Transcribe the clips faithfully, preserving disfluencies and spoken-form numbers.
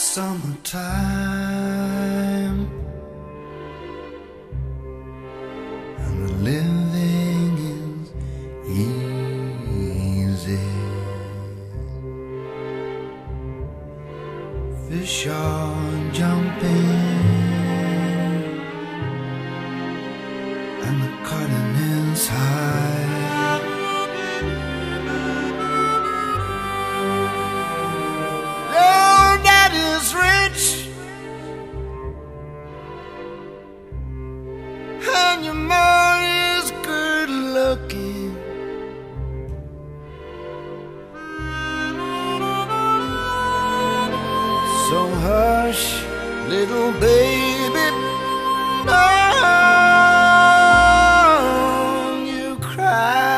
summertime and the living is easy. Fish are jumping and the cotton is high. Rich and your mom is good looking. So hush, little baby, don't you cry.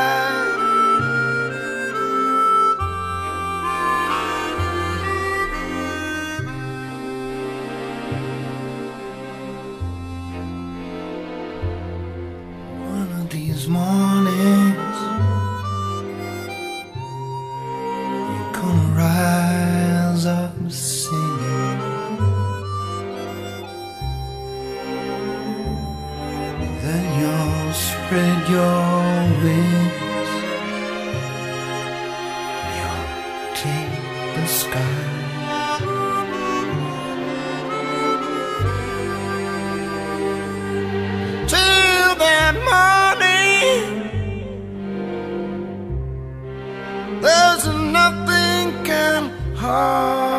These mornings you're gonna rise up singing. Then you'll spread your wings, you'll take the sky. Till that morning, there's nothing can harm.